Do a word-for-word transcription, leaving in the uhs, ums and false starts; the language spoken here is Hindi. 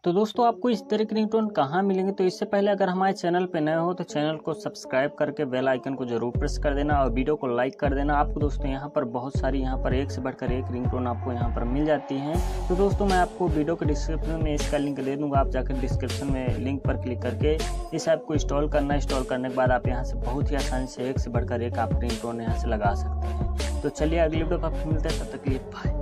तो दोस्तों आपको इस तरह के रिंगटोन कहाँ मिलेंगे, तो इससे पहले अगर हमारे चैनल पे नए हो तो चैनल को सब्सक्राइब करके बेल आइकन को जरूर प्रेस कर देना और वीडियो को लाइक कर देना। आपको दोस्तों यहाँ पर बहुत सारी यहाँ पर एक से बढ़कर एक रिंगटोन आपको यहाँ पर मिल जाती हैं। तो दोस्तों मैं आपको वीडियो के डिस्क्रिप्शन में इसका लिंक दे दूँगा, आप जाकर डिस्क्रिप्शन में लिंक पर क्लिक करके इस ऐप को इंस्टॉल करना। इंस्टॉल करने के बाद आप यहाँ से बहुत ही आसानी से एक से बढ़कर एक आप रिंगटोन यहाँ से लगा सकते हैं। तो चलिए अगली वीडियो पर मिलते हैं, तब तक के लिए बाय।